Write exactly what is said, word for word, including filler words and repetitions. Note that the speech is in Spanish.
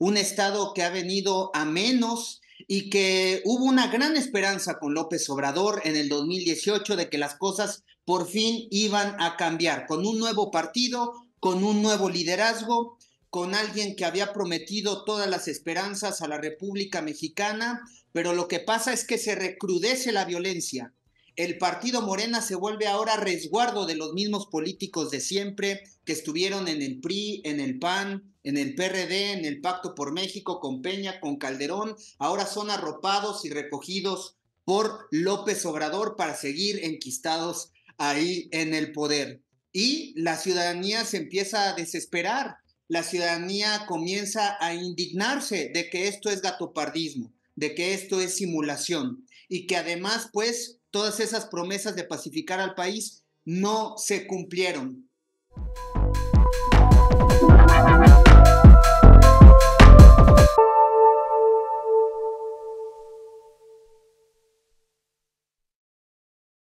un Estado que ha venido a menos y que hubo una gran esperanza con López Obrador en el dos mil dieciocho de que las cosas por fin iban a cambiar, con un nuevo partido, con un nuevo liderazgo, con alguien que había prometido todas las esperanzas a la República Mexicana, pero lo que pasa es que se recrudece la violencia. El partido Morena se vuelve ahora resguardo de los mismos políticos de siempre que estuvieron en el P R I, en el P A N, en el P R D, en el Pacto por México, con Peña, con Calderón. Ahora son arropados y recogidos por López Obrador para seguir enquistados ahí en el poder. Y la ciudadanía se empieza a desesperar. La ciudadanía comienza a indignarse de que esto es gatopardismo, de que esto es simulación y que además, pues, todas esas promesas de pacificar al país no se cumplieron.